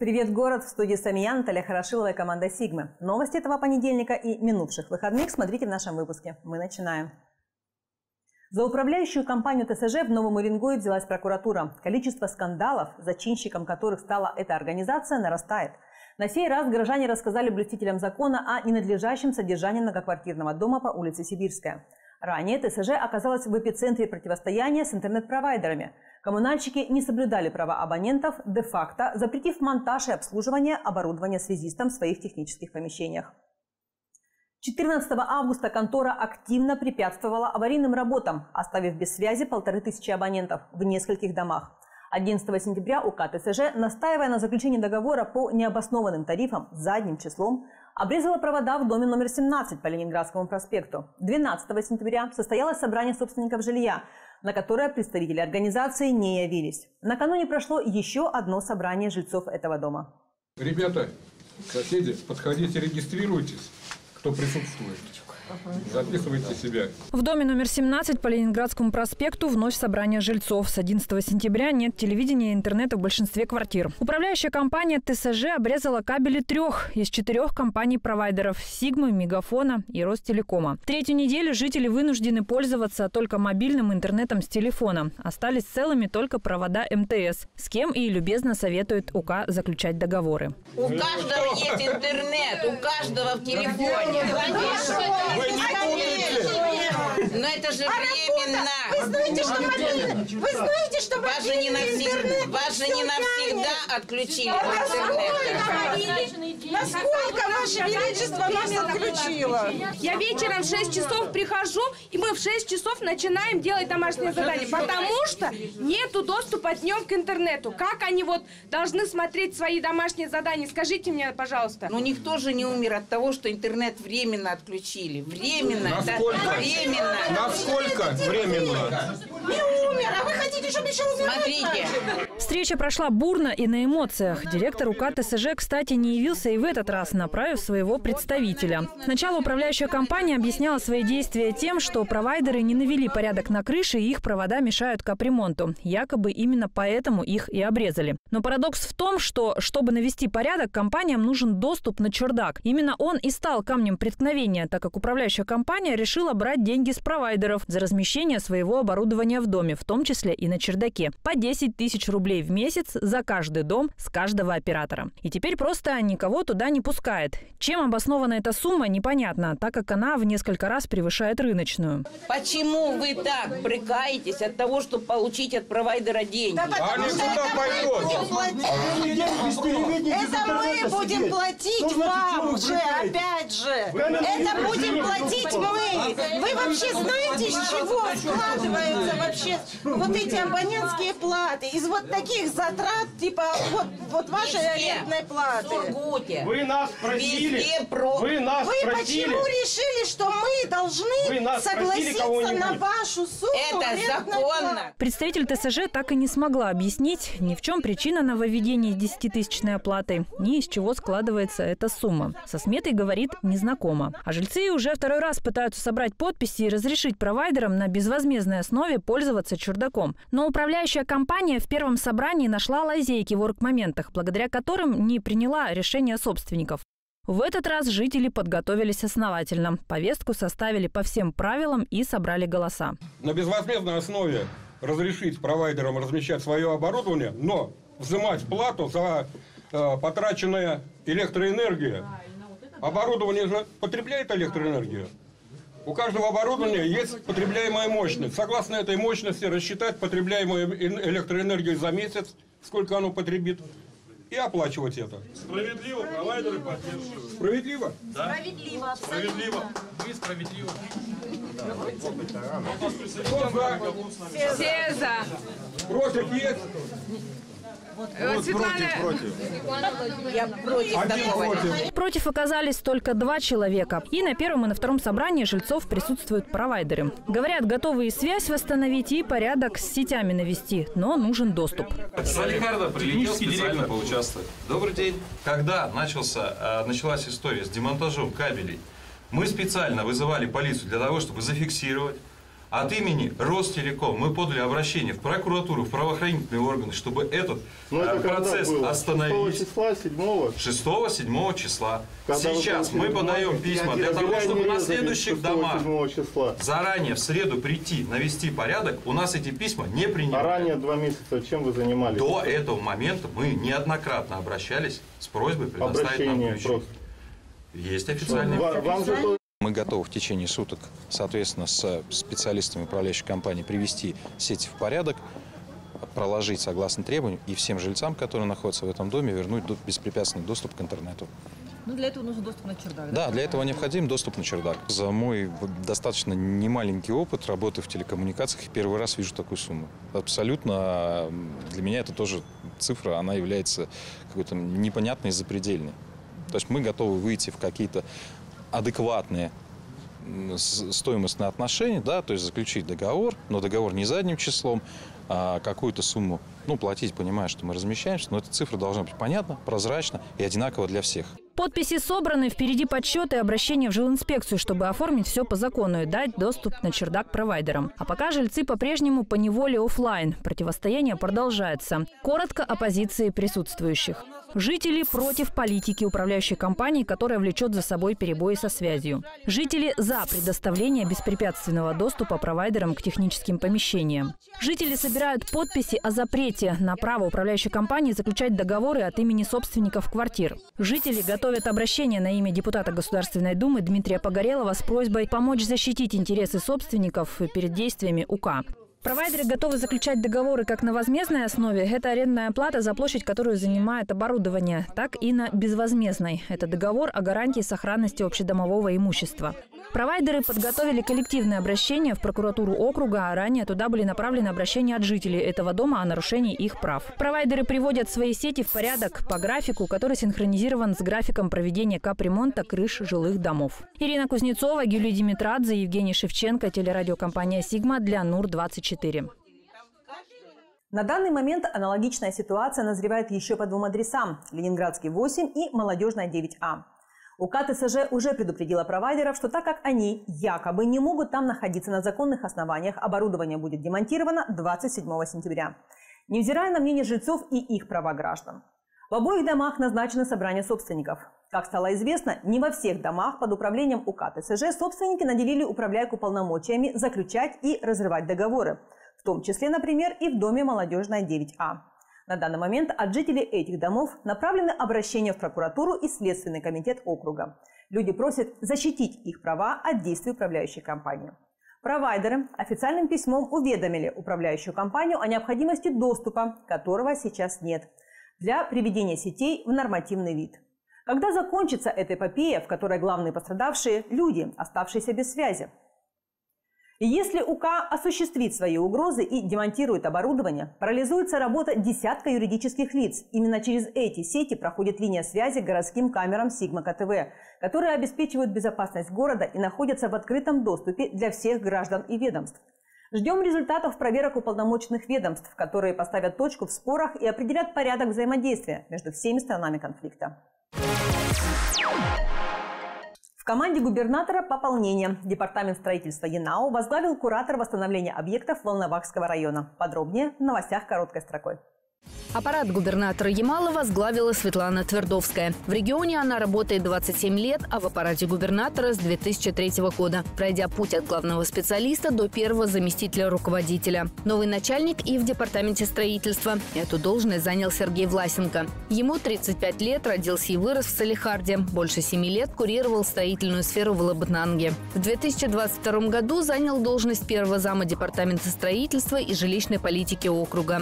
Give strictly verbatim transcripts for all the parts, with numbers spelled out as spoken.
Привет, город! В студии Самия, Наталья Хорошилова и команда Сигмы. Новости этого понедельника и минувших выходных смотрите в нашем выпуске. Мы начинаем. За управляющую компанию ТСЖ в Новом Уренгое взялась прокуратура. Количество скандалов, зачинщиком которых стала эта организация, нарастает. На сей раз горожане рассказали блюстителям закона о ненадлежащем содержании многоквартирного дома по улице Сибирская. Ранее ТСЖ оказалась в эпицентре противостояния с интернет-провайдерами. Коммунальщики не соблюдали права абонентов, де-факто запретив монтаж и обслуживание оборудования связистам в своих технических помещениях. четырнадцатого августа контора активно препятствовала аварийным работам, оставив без связи полторы тысячи абонентов в нескольких домах. одиннадцатого сентября УК ТСЖ, настаивая на заключении договора по необоснованным тарифам задним числом, обрезала провода в доме номер семнадцать по Ленинградскому проспекту. двенадцатого сентября состоялось собрание собственников жилья, на которое представители организации не явились. Накануне прошло еще одно собрание жильцов этого дома. Ребята, соседи, подходите, регистрируйтесь, кто присутствует. Записывайте себя. В доме номер семнадцать по Ленинградскому проспекту вновь собрание жильцов. С одиннадцатого сентября нет телевидения и интернета в большинстве квартир. Управляющая компания ТСЖ обрезала кабели трех из четырех компаний-провайдеров – Сигмы, Мегафона и Ростелекома. Третью неделю жители вынуждены пользоваться только мобильным интернетом с телефона. Остались целыми только провода МТС, с кем и любезно советует УК заключать договоры. У каждого есть интернет, у каждого в телефоне. Вы не путайте! Но это же временно. Вы знаете, что мобильный, вы знаете, что Вас же не навсегда, вас же не навсегда отключили от интернета. Насколько Ваше Величество нас отключило? Я вечером в шесть часов прихожу, и мы в шесть часов начинаем делать домашнее задание, потому что нету доступа днем к интернету. Как они вот должны смотреть свои домашние задания? Скажите мне, пожалуйста. Но никто же не умер от того, что интернет временно отключили. Временно. Насколько? Да, временно. Насколько временно? Не умер, а вы хотите, чтобы еще умер? Смотрите. Встреча прошла бурно и на эмоциях. Директор УК ТСЖ, кстати, не явился и в этот раз, направив своего представителя. Сначала управляющая компания объясняла свои действия тем, что провайдеры не навели порядок на крыше и их провода мешают капремонту. Якобы именно поэтому их и обрезали. Но парадокс в том, что, чтобы навести порядок, компаниям нужен доступ на чердак. Именно он и стал камнем преткновения, так как управляющая компания решила брать деньги с провайдеров за размещение своего оборудования в доме, в том числе и на чердаке. По десять тысяч рублей в месяц за каждый дом с каждого оператора. И теперь просто никого туда не пускает. Чем обоснована эта сумма, непонятно, так как она в несколько раз превышает рыночную. Почему вы так брыкаетесь от того, чтобы получить от провайдера деньги? Да потому Они что куда это мы пойдут? будем платить. Это мы будем платить вам же, опять же. Это будем платить мы. Вы вообще знаете, из чего складываются вообще вот эти абонентские платы? Из вот таких затрат, типа вот, вот вашей арендной платы. Вы нас просили, вы нас Вы просили, почему решили, что мы должны нас просили согласиться кого-нибудь? на вашу сумму Это арендной законно. платы? Представитель ТСЖ так и не смогла объяснить, ни в чем причина нововведения десятитысячной оплаты, ни из чего складывается эта сумма. Со сметой, говорит, незнакомо. А жильцы уже второй раз пытаются собрать подписи и разрешить провайдерам на безвозмездной основе пользоваться чердаком. Но управляющая компания в первом собрании нашла лазейки в оргмоментах, благодаря которым не приняла решение собственников. В этот раз жители подготовились основательно. Повестку составили по всем правилам и собрали голоса. На безвозмездной основе разрешить провайдерам размещать свое оборудование, но взимать плату за э, потраченную электроэнергию. Оборудование же потребляет электроэнергию. У каждого оборудования есть потребляемая мощность. Согласно этой мощности рассчитать потребляемую электроэнергию за месяц, сколько оно потребит, и оплачивать это. Справедливо, провайдеры поддерживают. Справедливо? Да? Справедливо, Справедливо. Вы справедливо. Кто за? Все за. Против есть? Вот, Светлана, Я против Один такого. против. Против оказались только два человека. И на первом, и на втором собрании жильцов присутствуют провайдеры. Говорят, готовы и связь восстановить, и порядок с сетями навести, но нужен доступ. Салихарда прилетел специально поучаствовать. Добрый день. Когда начался, началась история с демонтажом кабелей, мы специально вызывали полицию для того, чтобы зафиксировать, От имени Ростелеком мы подали обращение в прокуратуру, в правоохранительные органы, чтобы этот это процесс остановить. шестого числа, седьмого шестого-седьмого числа. Когда Сейчас мы подаем письма для того, чтобы на следующих домах заранее в среду прийти, навести порядок. У нас эти письма не принимают. А ранее два месяца чем вы занимались? До этого момента мы неоднократно обращались с просьбой предоставить нам ключи. Просто. Есть официальные. Вам же то... Мы готовы в течение суток, соответственно, с специалистами управляющей компании привести сети в порядок, проложить согласно требованиям и всем жильцам, которые находятся в этом доме, вернуть беспрепятственный доступ к интернету. Ну, для этого нужен доступ на чердак, да? Да, для этого необходим доступ на чердак. За мой достаточно немаленький опыт работы в телекоммуникациях, первый раз вижу такую сумму. Абсолютно для меня это тоже цифра, она является какой-то непонятной и запредельной. То есть мы готовы выйти в какие-то адекватные стоимостные отношения, да, то есть заключить договор, но договор не задним числом, а какую-то сумму, ну, платить, понимая, что мы размещаемся, но эта цифра должна быть понятна, прозрачна и одинакова для всех. Подписи собраны, впереди подсчеты и обращения в жилинспекцию, чтобы оформить все по закону и дать доступ на чердак провайдерам. А пока жильцы по-прежнему поневоле офлайн. Противостояние продолжается. Коротко о позиции присутствующих. Жители против политики управляющей компании, которая влечет за собой перебои со связью. Жители за предоставление беспрепятственного доступа провайдерам к техническим помещениям. Жители собирают подписи о запрете на право управляющей компании заключать договоры от имени собственников квартир. Жители готовят обращение на имя депутата Государственной Думы Дмитрия Погорелова с просьбой помочь защитить интересы собственников перед действиями УК. Провайдеры готовы заключать договоры как на возмездной основе. Это арендная плата за площадь, которую занимает оборудование, так и на безвозмездной. Это договор о гарантии сохранности общедомового имущества. Провайдеры подготовили коллективное обращение в прокуратуру округа, а ранее туда были направлены обращения от жителей этого дома о нарушении их прав. Провайдеры приводят свои сети в порядок по графику, который синхронизирован с графиком проведения капремонта крыш жилых домов. Ирина Кузнецова, Юлия Димитрадзе, Евгений Шевченко, телерадиокомпания «Сигма» для Нур двадцать четыре. На данный момент аналогичная ситуация назревает еще по двум адресам – Ленинградский восемь и Молодежная девять А. УК ТСЖ уже предупредила провайдеров, что так как они якобы не могут там находиться на законных основаниях, оборудование будет демонтировано двадцать седьмого сентября, невзирая на мнение жильцов и их права граждан. В обоих домах назначено собрание собственников. Как стало известно, не во всех домах под управлением УК ТСЖ собственники наделили управляйку полномочиями заключать и разрывать договоры, в том числе, например, и в доме Молодежная девять А. На данный момент от жителей этих домов направлены обращения в прокуратуру и Следственный комитет округа. Люди просят защитить их права от действий управляющей компании. Провайдеры официальным письмом уведомили управляющую компанию о необходимости доступа, которого сейчас нет, для приведения сетей в нормативный вид. Когда закончится эта эпопея, в которой главные пострадавшие – люди, оставшиеся без связи? И если УК осуществит свои угрозы и демонтирует оборудование, парализуется работа десятка юридических лиц. Именно через эти сети проходит линия связи к городским камерам Сигма КТВ, которые обеспечивают безопасность города и находятся в открытом доступе для всех граждан и ведомств. Ждем результатов проверок уполномоченных ведомств, которые поставят точку в спорах и определят порядок взаимодействия между всеми сторонами конфликта. В команде губернатора пополнение. Департамент строительства ЯНАО возглавил куратор восстановления объектов Волновахского района. Подробнее в новостях короткой строкой. Аппарат губернатора Ямала возглавила Светлана Твердовская. В регионе она работает двадцать семь лет, а в аппарате губернатора с две тысячи третьего года, пройдя путь от главного специалиста до первого заместителя руководителя. Новый начальник и в департаменте строительства. Эту должность занял Сергей Власенко. Ему тридцать пять лет, родился и вырос в Салихарде. Больше семи лет курировал строительную сферу в Лабытнанге. В две тысячи двадцать втором году занял должность первого зама департамента строительства и жилищной политики округа.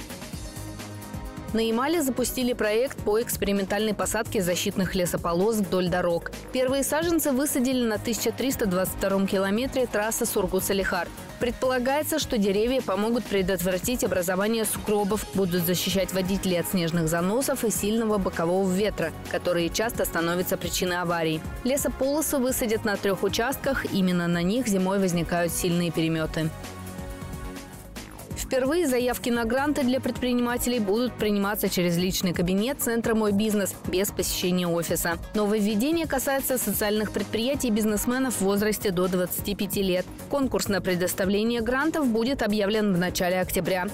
На Ямале запустили проект по экспериментальной посадке защитных лесополос вдоль дорог. Первые саженцы высадили на тысяча триста двадцать втором километре трассы Сургут-Салихард. Предполагается, что деревья помогут предотвратить образование сугробов, будут защищать водителей от снежных заносов и сильного бокового ветра, которые часто становятся причиной аварий. Лесополосы высадят на трех участках, именно на них зимой возникают сильные переметы. Впервые заявки на гранты для предпринимателей будут приниматься через личный кабинет Центра «Мой бизнес» без посещения офиса. Нововведение касается социальных предприятий и бизнесменов в возрасте до двадцати пяти лет. Конкурс на предоставление грантов будет объявлен в начале октября.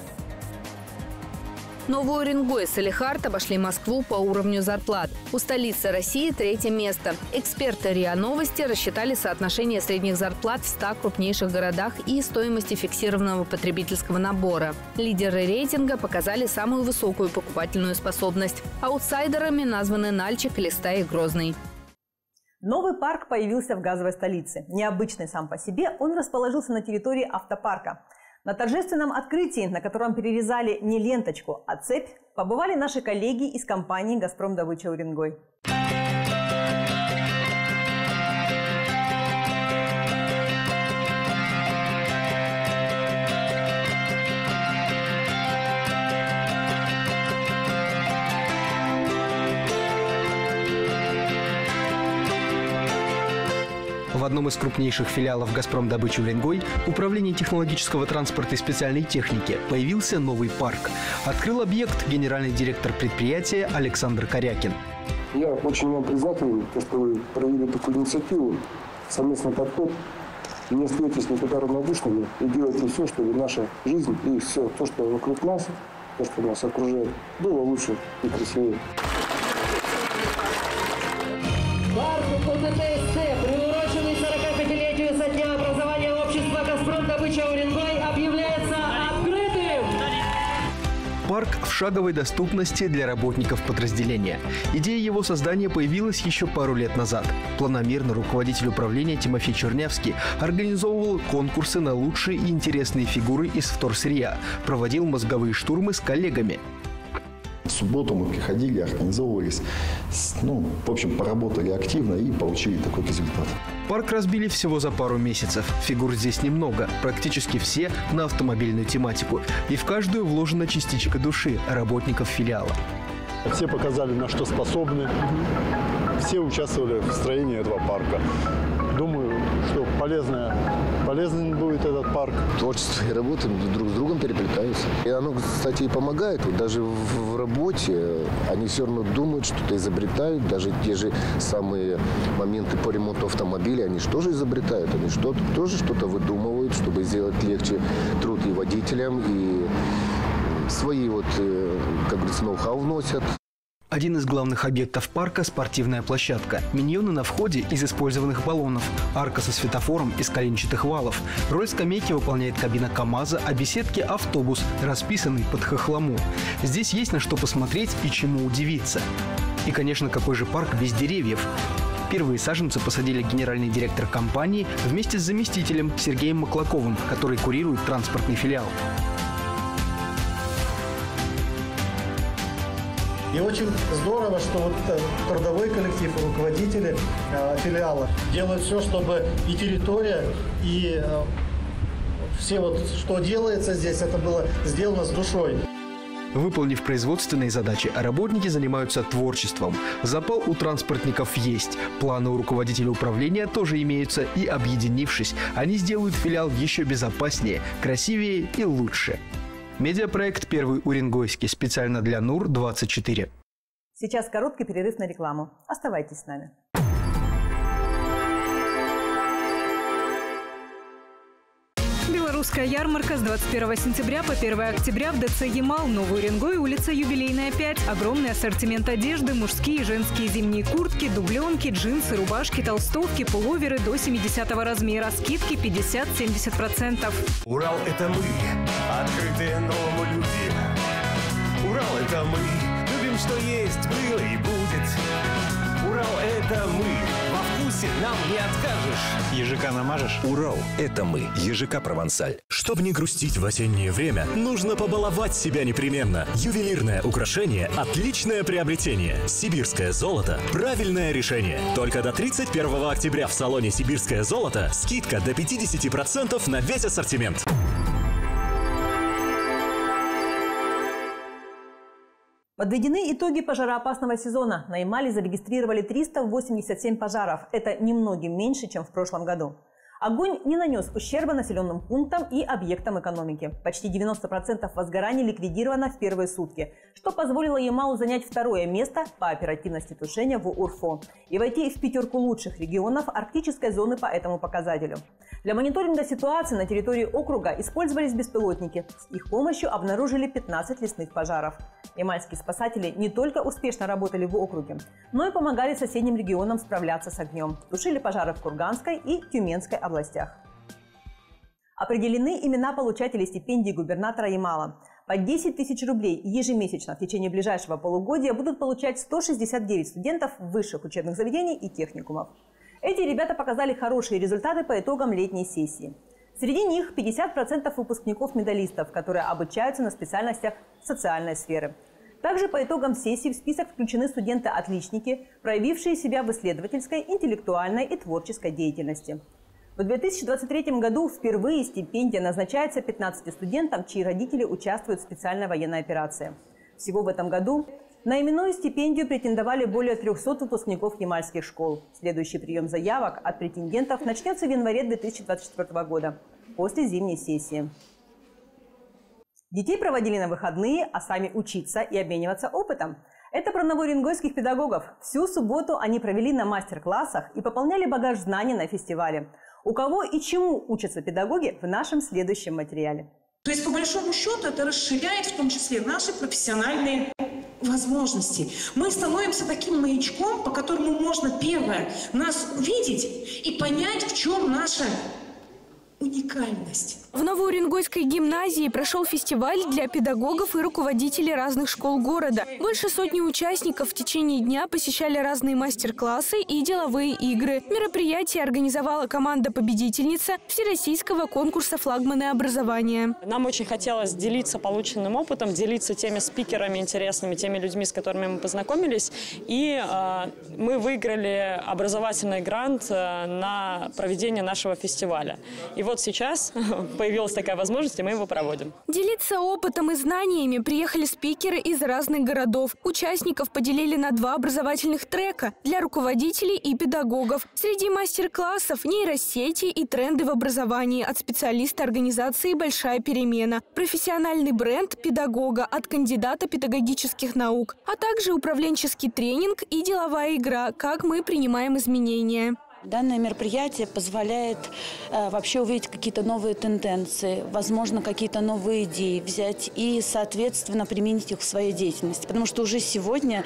Новый Уренгой и Салехард обошли Москву по уровню зарплат. У столицы России третье место. Эксперты РИА Новости рассчитали соотношение средних зарплат в ста крупнейших городах и стоимости фиксированного потребительского набора. Лидеры рейтинга показали самую высокую покупательную способность. Аутсайдерами названы Нальчик, Элиста и Грозный. Новый парк появился в газовой столице. Необычный сам по себе, он расположился на территории автопарка. На торжественном открытии, на котором перерезали не ленточку, а цепь, побывали наши коллеги из компании «Газпром Добыча Уренгой». В одном из крупнейших филиалов «Газпром Добыча Уренгой» Управление технологического транспорта и специальной техники появился новый парк. Открыл объект генеральный директор предприятия Александр Корякин. Я очень вам признателен, что вы провели такую инициативу, совместный подход. Не остаетесь никогда равнодушными и делайте все, чтобы наша жизнь и все то, что вокруг нас, то, что нас окружает, было лучше и красивее. Парк УТТСЦ, приуроченный сорокапятилетию со дня образования общества «Газпром Добыча Уренгой», объявляется открытым. Парк в шаговой доступности для работников подразделения. Идея его создания появилась еще пару лет назад. Планомерно руководитель управления Тимофей Чернявский организовывал конкурсы на лучшие и интересные фигуры из вторсырья, проводил мозговые штурмы с коллегами. В субботу мы приходили, организовывались, ну, в общем, поработали активно и получили такой результат. Парк разбили всего за пару месяцев. Фигур здесь немного, практически все на автомобильную тематику. И в каждую вложена частичка души работников филиала. Все показали, на что способны. Все участвовали в строении этого парка. Думаю, что полезно, полезный будет этот парк. Творчество и работа друг с другом переплетаются. И оно, кстати, и помогает. Вот даже в, в работе они все равно думают, что-то изобретают. Даже те же самые моменты по ремонту автомобиля, они же тоже изобретают. Они что тоже что-то выдумывают, чтобы сделать легче труд и водителям, и свои, вот, как говорится, ноу-хау вносят. Один из главных объектов парка – спортивная площадка. Миньоны на входе из использованных баллонов. Арка со светофором из коленчатых валов. Роль скамейки выполняет кабина КАМАЗа, а беседки – автобус, расписанный под хохлому. Здесь есть на что посмотреть и чему удивиться. И, конечно, какой же парк без деревьев? Первые саженцы посадили генеральный директор компании вместе с заместителем Сергеем Маклаковым, который курирует транспортный филиал. И очень здорово, что вот трудовой коллектив и руководители э, филиала делают все, чтобы и территория, и э, все вот, что делается здесь, это было сделано с душой. Выполнив производственные задачи, работники занимаются творчеством. Запал у транспортников есть. Планы у руководителя управления тоже имеются. И, объединившись, они сделают филиал еще безопаснее, красивее и лучше. Медиапроект «Первый Уренгойский» специально для НУР двадцать четыре. Сейчас короткий перерыв на рекламу. Оставайтесь с нами. Белорусская ярмарка с двадцать первого сентября по первое октября в ДЦ «Ямал», Новый Уренгой, улица Юбилейная, пять. Огромный ассортимент одежды, мужские и женские зимние куртки, дубленки, джинсы, рубашки, толстовки, пуловеры до семидесятого размера. Скидки пятьдесят-семьдесят процентов. Урал – это мы, открытые новому люди. Урал – это мы, любим, что есть, было и будет. Урал – это мы, во вкусе нам не откажешь. ЕЖК намажешь? Урал – это мы, ЕЖК Провансаль. Чтобы не грустить в осеннее время, нужно побаловать себя непременно. Ювелирное украшение – отличное приобретение. Сибирское золото – правильное решение. Только до тридцать первого октября в салоне «Сибирское золото» скидка до пятидесяти процентов на весь ассортимент. Подведены итоги пожароопасного сезона. На Ямале зарегистрировали триста восемьдесят семь пожаров. Это немногим меньше, чем в прошлом году. Огонь не нанес ущерба населенным пунктам и объектам экономики. Почти девяносто процентов возгораний ликвидировано в первые сутки, что позволило Ямалу занять второе место по оперативности тушения в УРФО и войти в пятерку лучших регионов арктической зоны по этому показателю. Для мониторинга ситуации на территории округа использовались беспилотники. С их помощью обнаружили пятнадцать лесных пожаров. Ямальские спасатели не только успешно работали в округе, но и помогали соседним регионам справляться с огнем. Тушили пожары в Курганской и Тюменской областях. Определены имена получателей стипендий губернатора Ямала. По десять тысяч рублей ежемесячно в течение ближайшего полугодия будут получать сто шестьдесят девять студентов высших учебных заведений и техникумов. Эти ребята показали хорошие результаты по итогам летней сессии. Среди них пятьдесят процентов выпускников-медалистов, которые обучаются на специальностях социальной сферы. Также по итогам сессии в список включены студенты-отличники, проявившие себя в исследовательской, интеллектуальной и творческой деятельности. В две тысячи двадцать третьем году впервые стипендия назначается пятнадцати студентам, чьи родители участвуют в специальной военной операции. Всего в этом году на именную стипендию претендовали более трёхсот выпускников ямальских школ. Следующий прием заявок от претендентов начнется в январе две тысячи двадцать четвёртого года, после зимней сессии. Детей проводили на выходные, а сами учиться и обмениваться опытом. Это про новоуренгойских педагогов. Всю субботу они провели на мастер-классах и пополняли багаж знаний на фестивале. У кого и чему учатся педагоги в нашем следующем материале. То есть, по большому счету, это расширяет в том числе наши профессиональные возможности. Мы становимся таким маячком, по которому можно, первое, нас увидеть и понять, в чем наша уникальность. В Новоуренгойской гимназии прошел фестиваль для педагогов и руководителей разных школ города. Больше сотни участников в течение дня посещали разные мастер-классы и деловые игры. Мероприятие организовала команда-победительница Всероссийского конкурса «Флагманы образования». Нам очень хотелось делиться полученным опытом, делиться теми спикерами интересными, теми людьми, с которыми мы познакомились. И э, мы выиграли образовательный грант э, на проведение нашего фестиваля. И вот сейчас появилась такая возможность, и мы его проводим. Делиться опытом и знаниями приехали спикеры из разных городов. Участников поделили на два образовательных трека для руководителей и педагогов. Среди мастер-классов нейросети и тренды в образовании от специалиста организации «Большая перемена», профессиональный бренд педагога от кандидата педагогических наук, а также управленческий тренинг и деловая игра «Как мы принимаем изменения». Данное мероприятие позволяет э, вообще увидеть какие-то новые тенденции, возможно, какие-то новые идеи взять и, соответственно, применить их в своей деятельности. Потому что уже сегодня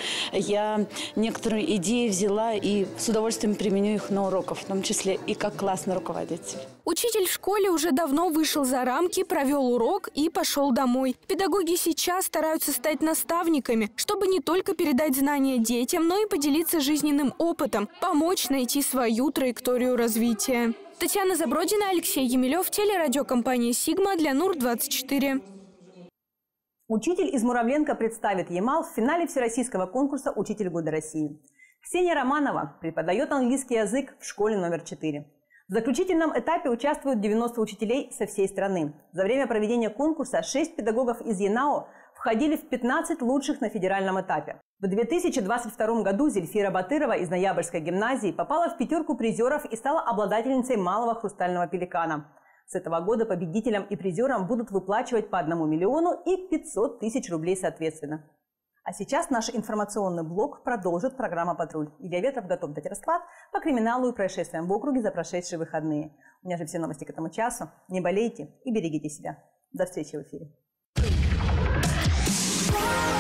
я некоторые идеи взяла и с удовольствием применю их на уроках, в том числе и как классный руководитель. Учитель в школе уже давно вышел за рамки, провел урок и пошел домой. Педагоги сейчас стараются стать наставниками, чтобы не только передать знания детям, но и поделиться жизненным опытом, помочь найти свою траекторию развития. Татьяна Забродина, Алексей Емелев, телерадиокомпания «Сигма» для Нур двадцать четыре. Учитель из Муравленко представит Ямал в финале всероссийского конкурса «Учитель года России». Ксения Романова преподает английский язык в школе номер четыре. В заключительном этапе участвуют девяносто учителей со всей страны. За время проведения конкурса шесть педагогов из ЯНАО входили в пятнадцать лучших на федеральном этапе. В две тысячи двадцать втором году Зельфира Батырова из Ноябрьской гимназии попала в пятерку призеров и стала обладательницей малого хрустального пеликана. С этого года победителям и призерам будут выплачивать по одному миллиону и пятьсот тысяч рублей соответственно. А сейчас наш информационный блок продолжит программа «Патруль». Илья Ветров готов дать расклад по криминалу и происшествиям в округе за прошедшие выходные. У меня же все новости к этому часу. Не болейте и берегите себя. До встречи в эфире.